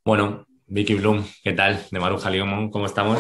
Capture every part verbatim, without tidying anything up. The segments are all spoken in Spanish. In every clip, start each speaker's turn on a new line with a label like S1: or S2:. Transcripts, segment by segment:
S1: Bueno, Vicky Bloom, ¿qué tal? De Maruja Lyon, ¿cómo estamos?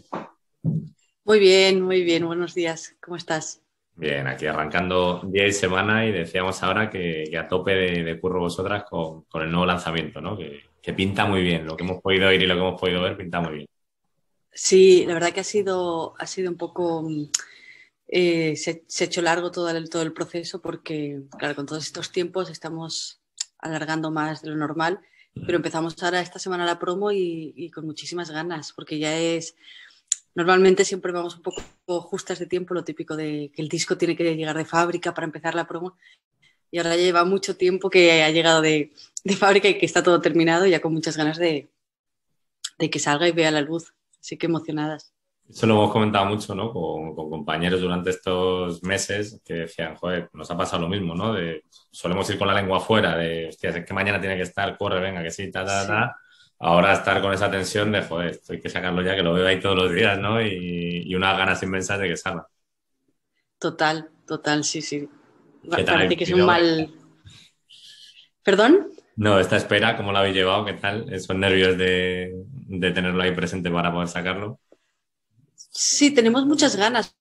S2: Muy bien, muy bien. Buenos días. ¿Cómo estás?
S1: Bien, aquí arrancando día y semana y decíamos ahora que, que a tope de, de curro vosotras con, con el nuevo lanzamiento, ¿no? Que, que pinta muy bien, lo que hemos podido oír y lo que hemos podido ver pinta muy bien.
S2: Sí, la verdad que ha sido, ha sido un poco, mm, eh, se, se ha hecho largo todo el, todo el proceso porque, claro, con todos estos tiempos estamos alargando más de lo normal, pero
S1: Ujú.
S2: empezamos ahora esta semana la promo y, y con muchísimas ganas, porque ya es, normalmente siempre vamos un poco justas de tiempo, lo típico de que el disco tiene que llegar de fábrica para empezar la promo, y ahora lleva mucho tiempo que ha llegado de, de fábrica y que está todo terminado, y ya con muchas ganas de de que salga y vea la luz. Así que emocionadas.
S1: Eso lo hemos comentado mucho, ¿no? Con, con compañeros durante estos meses que decían, joder, nos ha pasado lo mismo, ¿no? De, solemos ir con la lengua afuera, de, hostia, es que mañana tiene que estar, corre, venga, que sí, ta, ta,
S2: Sí,
S1: ta. Ahora estar con esa tensión de, joder, esto hay que sacarlo ya, que lo veo ahí todos los días, ¿no? Y, y unas ganas inmensas de que salga.
S2: total, total, sí, sí.
S1: ¿Qué tal
S2: Parece
S1: habéis
S2: que es un
S1: vivido?
S2: mal... ¿Perdón?
S1: No, esta espera, ¿cómo la habéis llevado? ¿Qué tal? Esos nervios de, de tenerlo ahí presente para poder sacarlo.
S2: Sí, tenemos muchas ganas.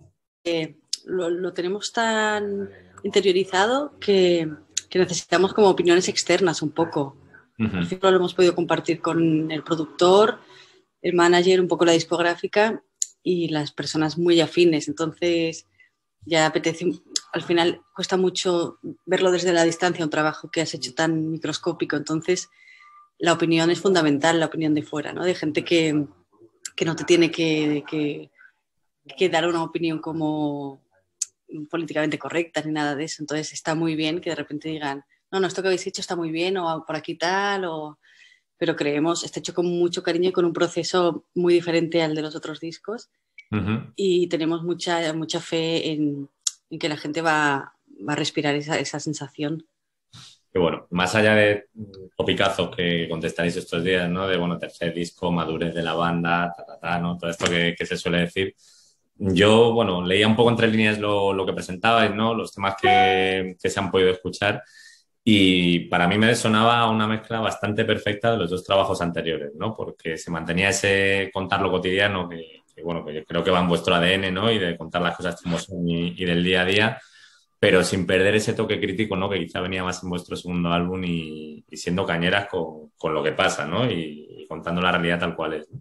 S2: Lo, lo tenemos tan interiorizado que, que, necesitamos como opiniones externas un poco. Al
S1: Ujú.
S2: fin lo hemos podido compartir con el productor, el manager, un poco la discográfica y las personas muy afines. Entonces, ya apetece, al final cuesta mucho verlo desde la distancia, un trabajo que has hecho tan microscópico, entonces la opinión es fundamental, la opinión de fuera, ¿no? De gente que, que no te tiene que, que, que, dar una opinión como políticamente correcta ni nada de eso, entonces está muy bien que de repente digan, no, no, esto que habéis hecho está muy bien o por aquí tal, o... pero creemos, está hecho con mucho cariño y con un proceso muy diferente al de los otros discos
S1: Ujú.
S2: y tenemos mucha, mucha fe en, en que la gente va, va a respirar esa, esa sensación.
S1: Que bueno, más allá de topicazos que contestaréis estos días, ¿no? De, bueno, tercer disco, madurez de la banda, ta, ta, ta, ¿no? Todo esto que, que se suele decir. Yo, bueno, leía un poco entre líneas lo, lo que presentabais, ¿no? Los temas que, que se han podido escuchar. Y para mí me sonaba una mezcla bastante perfecta de los dos trabajos anteriores, ¿no? Porque se mantenía ese contar lo cotidiano que, que, bueno, que yo creo que va en vuestro A D N, ¿no? Y de contar las cosas como son y, y del día a día, pero sin perder ese toque crítico, ¿no? Que quizá venía más en vuestro segundo álbum y, y siendo cañeras con, con, lo que pasa, ¿no? Y, y contando la realidad tal cual es, ¿no?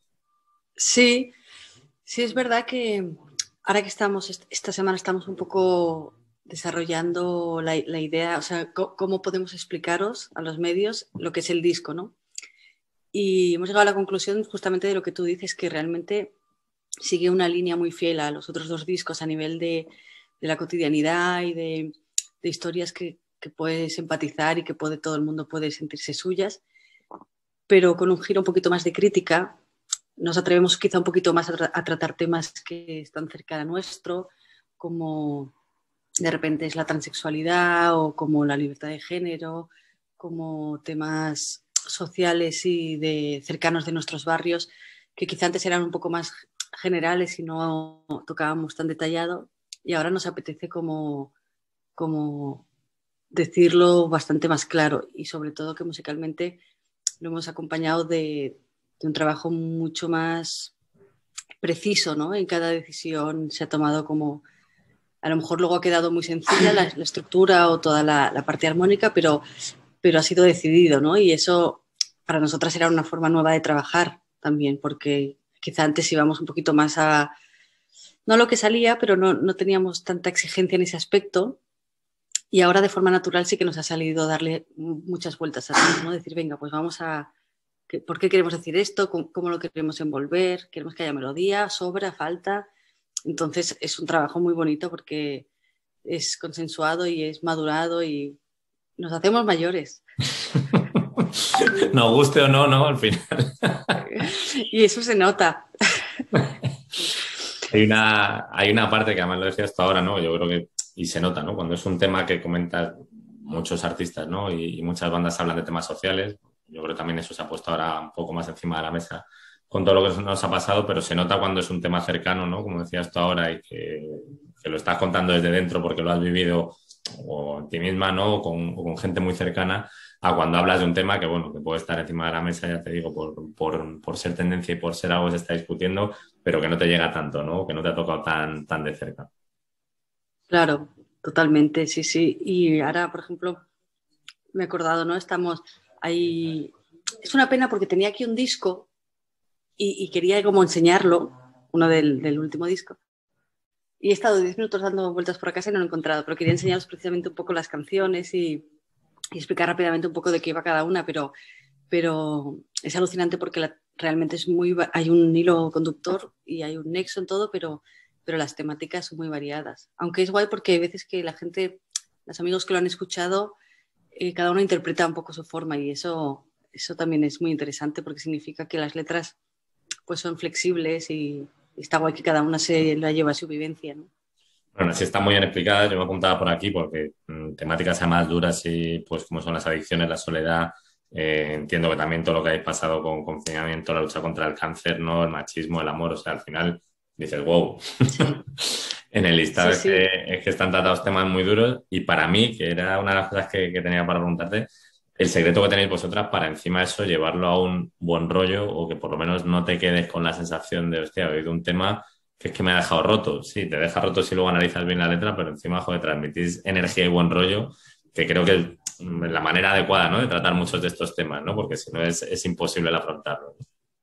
S2: Sí, sí, es verdad que ahora que estamos, esta semana estamos un poco desarrollando la, la idea, o sea, cómo podemos explicaros a los medios lo que es el disco, ¿no? Y hemos llegado a la conclusión justamente de lo que tú dices, que realmente sigue una línea muy fiel a los otros dos discos a nivel de, de la cotidianidad y de, de historias que, que, puedes empatizar y que puede, todo el mundo puede sentirse suyas, pero con un giro un poquito más de crítica. Nos atrevemos quizá un poquito más a, tra a tratar temas que están cerca de nuestro, como de repente es la transexualidad o como la libertad de género, como temas sociales y de cercanos de nuestros barrios, que quizá antes eran un poco más generales y no tocábamos tan detallado, y ahora nos apetece como, como decirlo bastante más claro y sobre todo que musicalmente lo hemos acompañado de, de un trabajo mucho más preciso, ¿no? En cada decisión se ha tomado como, a lo mejor luego ha quedado muy sencilla la, la estructura o toda la, la, parte armónica, pero, pero ha sido decidido, ¿no? Y eso para nosotras era una forma nueva de trabajar también, porque quizá antes íbamos un poquito más a, no a lo que salía, pero no, no teníamos tanta exigencia en ese aspecto. Y ahora de forma natural sí que nos ha salido darle muchas vueltas a todo, ¿no? Decir, venga, pues vamos a, ¿por qué queremos decir esto? ¿Cómo, cómo lo queremos envolver? ¿Queremos que haya melodía? ¿Sobra? ¿Falta? Entonces es un trabajo muy bonito porque es consensuado y es madurado y nos hacemos mayores.
S1: Nos guste o no, ¿no? Al final.
S2: Y eso se nota.
S1: Hay una, hay una parte que además lo decía hasta ahora, ¿no? Yo creo que, y se nota, ¿no? Cuando es un tema que comentan muchos artistas, ¿no? Y, y muchas bandas hablan de temas sociales. Yo creo que también eso se ha puesto ahora un poco más encima de la mesa con todo lo que nos ha pasado, pero se nota cuando es un tema cercano, ¿no? Como decías tú ahora, y que, que lo estás contando desde dentro porque lo has vivido o en ti misma, ¿no? O con, o con gente muy cercana, a cuando hablas de un tema que, bueno, que puede estar encima de la mesa, ya te digo, por, por, por ser tendencia y por ser algo que se está discutiendo, pero que no te llega tanto, ¿no? Que no te ha tocado tan, tan de cerca.
S2: Claro, totalmente, sí, sí. Y ahora, por ejemplo, me he acordado, ¿no? Estamos ahí. Es una pena porque tenía aquí un disco y, y quería como enseñarlo, uno del, del último disco. Y he estado diez minutos dando vueltas por casa y no lo he encontrado, pero quería enseñaros precisamente un poco las canciones y, y explicar rápidamente un poco de qué iba cada una, pero, pero es alucinante porque la, realmente es muy, hay un hilo conductor y hay un nexo en todo, pero, pero las temáticas son muy variadas. Aunque es guay porque hay veces que la gente, los amigos que lo han escuchado, eh, cada uno interpreta un poco su forma y eso, eso también es muy interesante porque significa que las letras pues son flexibles y, y está guay que cada una se la lleva a su vivencia, ¿no?
S1: Bueno, sí está muy bien explicada, yo me apuntaba por aquí porque mm, temáticas además duras y pues como son las adicciones, la soledad, eh, entiendo que también todo lo que habéis pasado con confinamiento, la lucha contra el cáncer, ¿no? El machismo, el amor, o sea, al final dices, wow.
S2: Sí,
S1: En el listado
S2: sí,
S1: es que,
S2: sí.
S1: es que están tratados temas muy duros y para mí, que era una de las cosas que, que tenía para preguntarte, el secreto que tenéis vosotras para encima de eso llevarlo a un buen rollo o que por lo menos no te quedes con la sensación de, hostia, he oído un tema que es que me ha dejado roto. Sí, te deja roto si luego analizas bien la letra, pero encima, joder, transmitís energía y buen rollo, que creo que es la manera adecuada, ¿no? De tratar muchos de estos temas, ¿no? Porque si no es, es imposible el afrontarlo.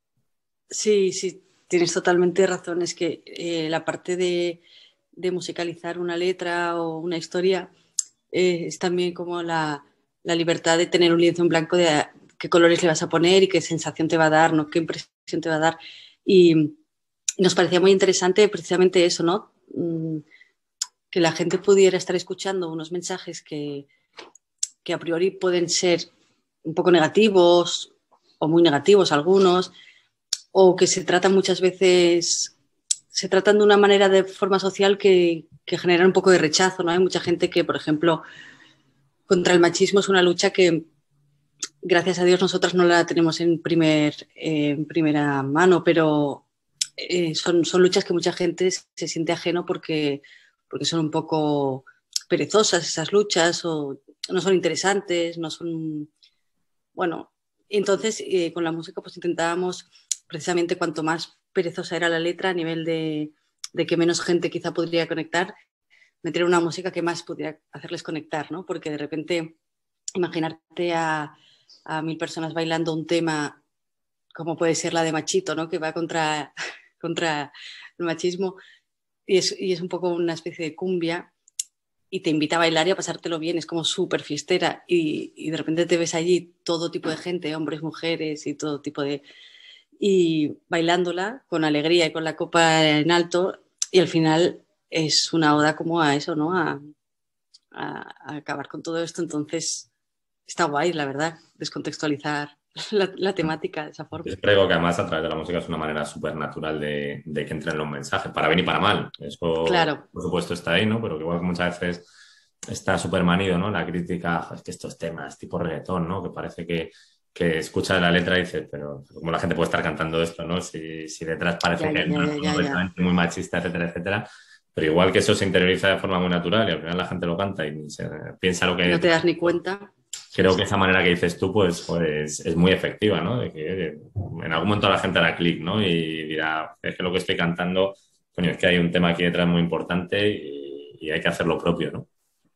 S2: Sí, sí, tienes totalmente razón. Es que eh, la parte de, de musicalizar una letra o una historia eh, es también como la, la libertad de tener un lienzo en blanco de a- qué colores le vas a poner y qué sensación te va a dar, ¿no? Qué impresión te va a dar. Y nos parecía muy interesante precisamente eso, ¿no? Mm, que la gente pudiera estar escuchando unos mensajes que, que a priori pueden ser un poco negativos o muy negativos algunos, o que se tratan muchas veces, se tratan de una manera de forma social que, que genera un poco de rechazo, ¿no? Hay mucha gente que, por ejemplo, contra el machismo es una lucha que, gracias a Dios, nosotras no la tenemos en, primer, eh, en primera mano, pero eh, son, son luchas que mucha gente se siente ajeno porque, porque son un poco perezosas esas luchas o no son interesantes, no son, bueno, entonces eh, con la música pues intentábamos precisamente cuanto más perezosa era la letra a nivel de, de que menos gente quizá podría conectar, meter una música que más pudiera hacerles conectar, ¿no? Porque de repente imaginarte a, a mil personas bailando un tema como puede ser la de Machito, ¿no? Que va contra, contra el machismo y es, y es un poco una especie de cumbia y te invita a bailar y a pasártelo bien, es como súper fiestera y, y de repente te ves allí todo tipo de gente, hombres, mujeres y todo tipo de... y bailándola con alegría y con la copa en alto y al final es una oda como a eso, ¿no? A, a, a acabar con todo esto, entonces está guay, la verdad, descontextualizar la, la temática de esa forma.
S1: Yo creo que además a través de la música es una manera súper natural de, de que entren los mensajes, para bien y para mal. Eso,
S2: Claro,
S1: por supuesto, está ahí, ¿no? Pero que igual que muchas veces está súper manido, ¿no? La crítica, "Jo, es que estos temas tipo reggaetón, ¿no? Que parece que, que escuchas la letra y dices, pero ¿cómo la gente puede estar cantando esto, ¿no? Si, si detrás parece
S2: ya,
S1: que
S2: ya,
S1: hay
S2: ya,
S1: una
S2: ya, ya, ya.
S1: completamente muy machista, etcétera, etcétera. Pero igual que eso se interioriza de forma muy natural y al final la gente lo canta y se piensa lo que
S2: Y
S1: hay
S2: no te
S1: detrás.
S2: das ni cuenta. Sí,
S1: Creo que
S2: sí.
S1: esa manera que dices tú, pues, pues es muy efectiva, ¿no? De que oye, en algún momento la gente hará clic, ¿no? Y dirá, es que lo que estoy cantando, coño, es que hay un tema aquí detrás muy importante y, y hay que hacer lo propio, ¿no?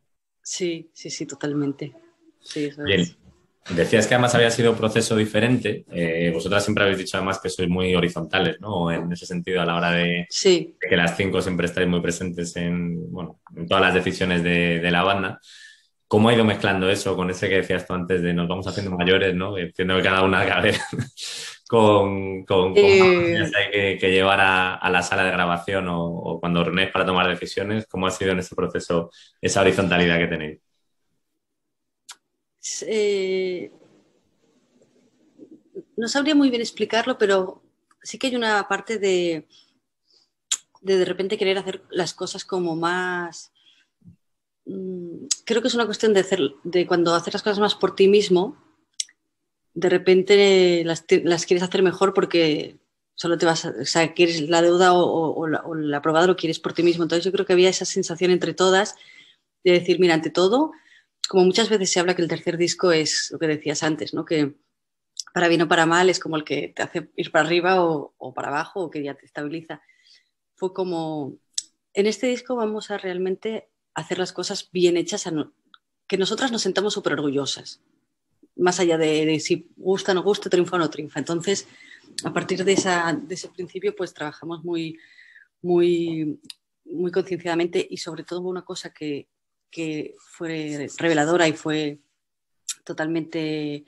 S2: Sí, sí, sí, totalmente. Sí, eso
S1: Bien,
S2: es.
S1: decías que además había sido un proceso diferente. Eh, vosotras siempre habéis dicho además que sois muy horizontales, ¿no? En ese sentido, a la hora de,
S2: Sí,
S1: de que las cinco siempre estáis muy presentes en, bueno, en todas las decisiones de, de la banda. ¿Cómo ha ido mezclando eso con ese que decías tú antes de nos vamos haciendo mayores, ¿no? Entiendo que cada una cada vez con, con, con más cosillas
S2: eh,
S1: hay que, que llevar a, a la sala de grabación o, o cuando os reunéis para tomar decisiones. ¿Cómo ha sido en ese proceso esa horizontalidad que tenéis?
S2: eh, no sabría muy bien explicarlo, pero sí que hay una parte de de, de repente querer hacer las cosas como más... mmm, creo que es una cuestión de, hacer, de cuando haces las cosas más por ti mismo, de repente las, las quieres hacer mejor porque solo te vas a, o sea, quieres la deuda o, o, o, la, o la aprobada lo quieres por ti mismo. Entonces yo creo que había esa sensación entre todas de decir, mira, ante todo, como muchas veces se habla que el tercer disco es lo que decías antes, ¿no? Que para bien o para mal es como el que te hace ir para arriba o, o para abajo o que ya te estabiliza. Fue como, en este disco vamos a realmente hacer las cosas bien hechas, a no, que nosotras nos sentamos súper orgullosas, más allá de, de si gusta o no gusta, triunfa o no triunfa. Entonces, a partir de, esa, de ese principio, pues trabajamos muy, muy, muy concienciadamente y sobre todo una cosa que, que fue reveladora y fue totalmente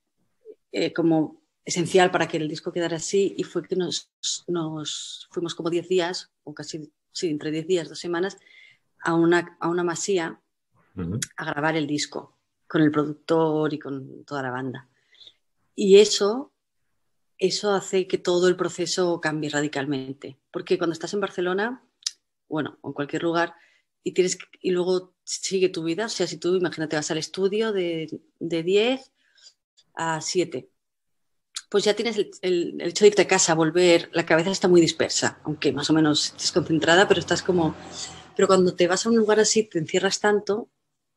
S2: eh, como esencial para que el disco quedara así y fue que nos, nos fuimos como diez días, o casi, sí, entre diez días, dos semanas, a una, a una masía uh-huh. a grabar el disco con el productor y con toda la banda. Y eso, eso hace que todo el proceso cambie radicalmente. Porque cuando estás en Barcelona, bueno, o en cualquier lugar, y, tienes, y luego sigue tu vida, o sea, si tú, imagínate, vas al estudio de, de diez a siete, pues ya tienes el, el, el hecho de irte a casa, volver, la cabeza está muy dispersa, aunque más o menos estés concentrada, pero estás como... Pero cuando te vas a un lugar así, te encierras tanto,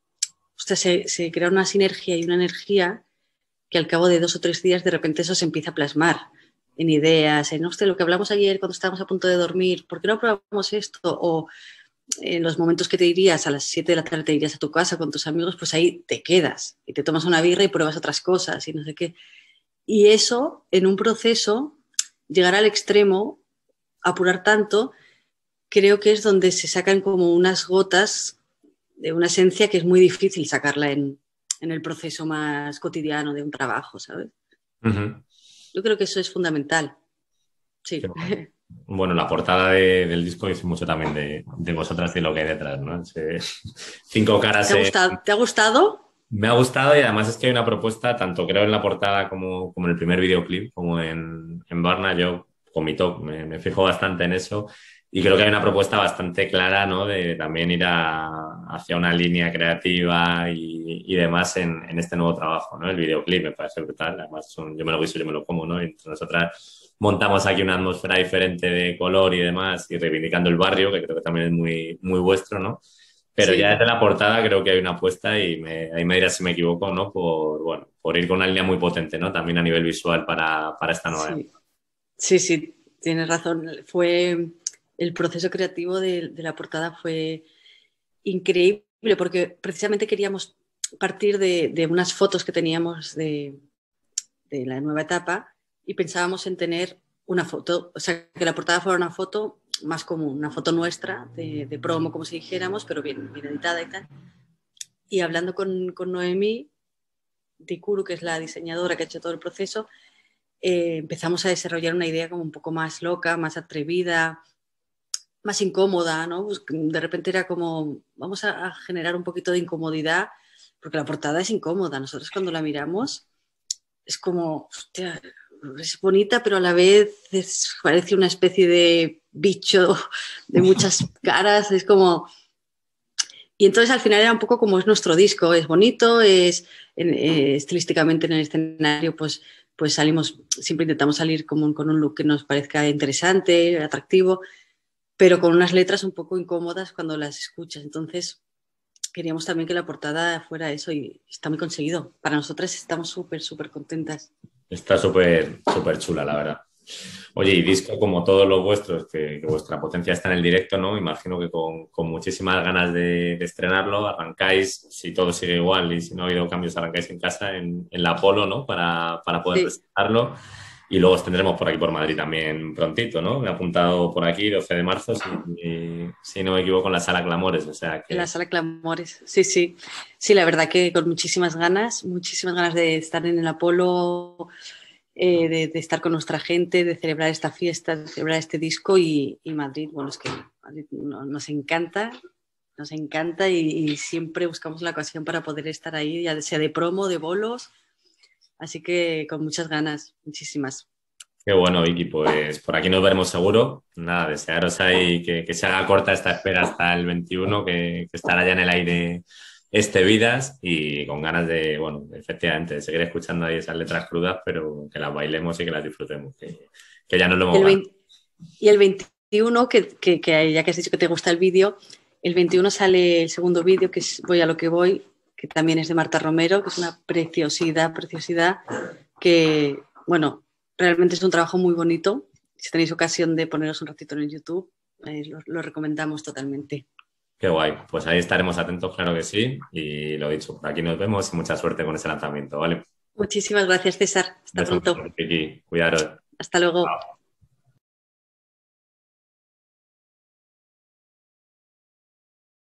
S2: o sea, se, se crea una sinergia y una energía que al cabo de dos o tres días de repente eso se empieza a plasmar en ideas, en, hostia, lo que hablamos ayer cuando estábamos a punto de dormir, ¿por qué no probamos esto? O en los momentos que te irías a las siete de la tarde, te irías a tu casa con tus amigos, pues ahí te quedas y te tomas una birra y pruebas otras cosas y no sé qué. Y eso, en un proceso, llegar al extremo, apurar tanto, creo que es donde se sacan como unas gotas de una esencia que es muy difícil sacarla en, en el proceso más cotidiano de un trabajo, ¿sabes? Uh-huh. Yo creo que eso es fundamental. Sí.
S1: Bueno. Bueno, la portada de, del disco dice mucho también de, de vosotras y lo que hay detrás, ¿no? Ese, cinco caras.
S2: ¿Te ha gustado? ¿Te ha gustado?
S1: Me ha gustado y además es que hay una propuesta, tanto creo en la portada como, como en el primer videoclip, como en, en Barna. Yo, con mi top, me, me fijo bastante en eso y creo que hay una propuesta bastante clara, ¿no? De también ir a, hacia una línea creativa y, y demás en, en este nuevo trabajo, ¿no? El videoclip me parece brutal, además son, yo me lo guiso, yo me lo como, ¿no? Y entre nosotras montamos aquí una atmósfera diferente de color y demás y reivindicando el barrio, que creo que también es muy, muy vuestro, ¿no? Pero sí. Ya desde la portada creo que hay una apuesta y me, ahí me dirás si me equivoco, ¿no? Por, bueno, por ir con una línea muy potente, ¿no? También a nivel visual para, para esta nueva.
S2: Sí. sí, sí, tienes razón. Fue el proceso creativo de, de la portada fue increíble porque precisamente queríamos partir de, de unas fotos que teníamos de, de la nueva etapa y pensábamos en tener una foto, o sea, que la portada fuera una foto más común, una foto nuestra de, de promo, como si dijéramos, pero bien, bien editada y tal. Y hablando con, con Noemí Dikuru, que es la diseñadora que ha hecho todo el proceso, eh, empezamos a desarrollar una idea como un poco más loca, más atrevida, más incómoda, ¿no? Pues de repente era como, vamos a, a generar un poquito de incomodidad, porque la portada es incómoda. Nosotros cuando la miramos es como, hostia, es bonita, pero a la vez es, parece una especie de bicho de muchas caras, es como... Y entonces al final era un poco como es nuestro disco, es bonito, es eh, estilísticamente en el escenario pues, pues salimos, siempre intentamos salir como con un look que nos parezca interesante, atractivo, pero con unas letras un poco incómodas cuando las escuchas. Entonces queríamos también que la portada fuera eso y está muy conseguido. Para nosotras estamos súper, súper contentas.
S1: Está súper, súper chula, la verdad. Oye, y disco como todos los vuestros, que, que vuestra potencia está en el directo, ¿no? Imagino que con, con muchísimas ganas de, de estrenarlo, arrancáis, si todo sigue igual y si no ha habido cambios, arrancáis en casa, en, en la Apolo, ¿no? Para, para poder sí. presentarlo. Y luego os tendremos por aquí por Madrid también prontito, ¿no? Me he apuntado por aquí, doce de marzo, si, y, si no me equivoco, en la Sala Clamores, o sea que...
S2: En la Sala Clamores, sí, sí. Sí, la verdad que con muchísimas ganas, muchísimas ganas de estar en el Apolo... Eh, de, de estar con nuestra gente, de celebrar esta fiesta, de celebrar este disco y, y Madrid, bueno, es que Madrid nos encanta, nos encanta y, y siempre buscamos la ocasión para poder estar ahí, ya sea de promo, de bolos, así que con muchas ganas, muchísimas.
S1: Qué bueno, Vicky, pues por aquí nos veremos seguro. Nada, desearos ahí que, que se haga corta esta espera hasta el veintiuno, que, que estará ya en el aire este Vidas y con ganas de, bueno, efectivamente, de seguir escuchando ahí esas letras crudas, pero que las bailemos y que las disfrutemos, que, que ya no lo hemos
S2: ganado. Y el veintiuno, que, que, que ya que has dicho que te gusta el vídeo, El veintiuno sale el segundo vídeo, que es Voy a lo que voy, que también es de Marta Romero, que es una preciosidad, preciosidad, que, bueno, realmente es un trabajo muy bonito. Si tenéis ocasión de poneros un ratito en el YouTube, eh, lo, lo recomendamos totalmente.
S1: Qué guay. Pues ahí estaremos atentos, claro que sí. Y lo dicho, por aquí nos vemos y mucha suerte con ese lanzamiento, ¿vale?
S2: Muchísimas gracias, César. Hasta
S1: Beso,
S2: pronto.
S1: Vicky. Cuidaros.
S2: Hasta luego.
S1: Chao.